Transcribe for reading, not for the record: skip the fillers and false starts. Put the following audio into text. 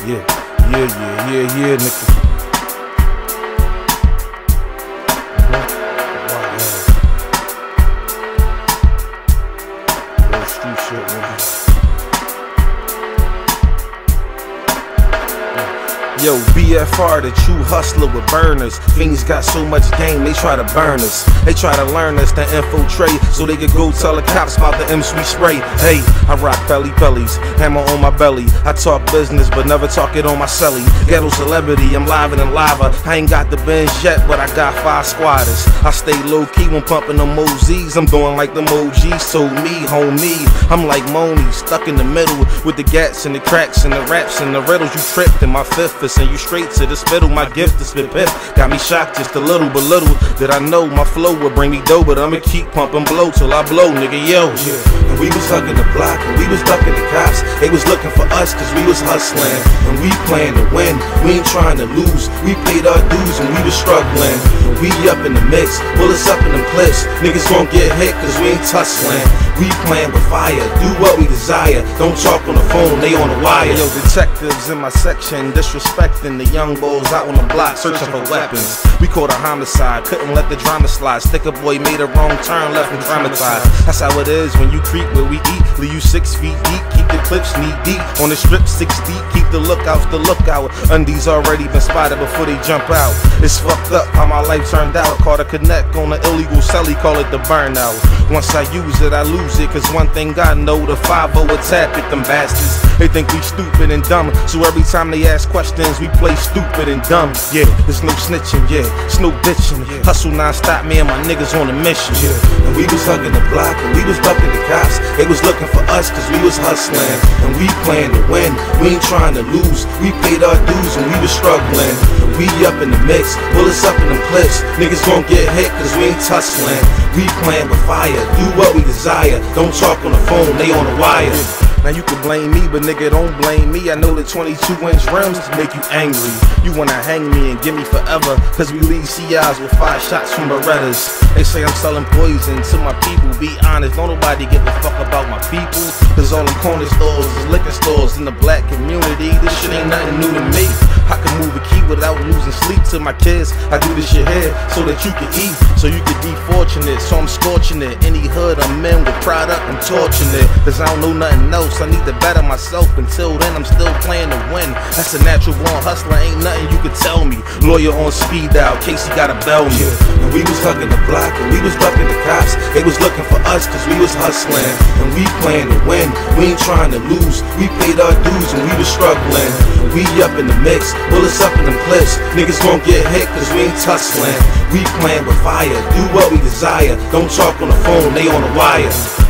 Yeah, nigga. Real street shit, nigga. Yo, BFR, the true hustler with burners. Fiends got so much game, they try to burn us. They try to learn us to infiltrate, so they could go tell the cops about the M-Sweet spray. Hey, I rock bellies, hammer on my belly. I talk business, but never talk it on my celly. Ghetto celebrity, I'm live and lava. I ain't got the Benz yet, but I got 5 squatters. I stay low-key when pumping them OZs. I'm doing like them OGs told me, homie. I'm like Moni, stuck in the middle with the gats and the cracks and the raps and the riddles. You tripped in my fifth, and you straight to the spittle. My gift is spit pip. Got me shocked just a little, but little did I know my flow would bring me dough. But I'ma keep pumping blow till I blow, nigga, yo. Yeah. And we was hugging the block, and we was ducking the cops. They was looking for us, cause we was hustling. And we playing to win, we ain't trying to lose. We paid our dues and we was struggling. We up in the mix, bullets up in them clips. Niggas gon' get hit cause we ain't tussling. We playing with fire, do what we desire. Don't talk on the phone, they on the wire. Yo, detectives in my section disrespecting the young bulls out on the block searching for weapons. We caught a homicide, couldn't let the drama slide. Sticker boy made a wrong turn, left him traumatized. That's how it is when you creep where we eat. Leave you 6 feet deep, keep the clips knee deep. On the strip 6 deep, keep the lookout. Undies already been spotted before they jump out. It's fucked up how my life turned out. Caught a connect on the illegal celly, call it the burnout. Once I use it, I lose it, cause one thing I know, the 5-0 attack at them bastards. They think we stupid and dumb, so every time they ask questions, we play stupid and dumb. Yeah, there's no snitching, yeah, it's no bitching. Hustle non-stop, me and my niggas on a mission. Yeah, and we was hugging the block, and we was ducking the cops. They was looking for us, cause we was hustling. And we playing to win, we ain't trying to lose. We paid our dues and we was struggling. We up in the mix, bullets up in them clips. Niggas gon' get hit cause we ain't tussling. We playing with fire, do what we desire. Don't talk on the phone, they on the wire. Now you can blame me, but nigga don't blame me. I know the 22-inch rims make you angry. You wanna hang me and give me forever, cause we leave CIs with 5 shots from Berettas. They say I'm selling poison to my people. Be honest, don't nobody give a fuck about my people, cause all them corner stores is liquor stores in the black community. This shit ain't nothing new to me. I can move a key without losing sleep to my kids. I do this shit here so that you can eat, so you can be fortunate. So I'm scorching it. Any hood I'm in with product, I'm torching it, cause I don't know nothing else. I need to better myself. Until then, I'm still playing to win. That's a natural born hustler, ain't nothing you can tell me. Lawyer on speed dial, Casey gotta bell me. And we was hugging the block, and we was ducking the cops. They was looking for us, cause we was hustling. And we playing to win, we ain't trying to lose. We paid our dues and we was struggling. We up in the mix, bullets up in them clips. Niggas gon' get hit cause we ain't tussling. We playing with fire, do what we desire. Don't talk on the phone, they on the wire.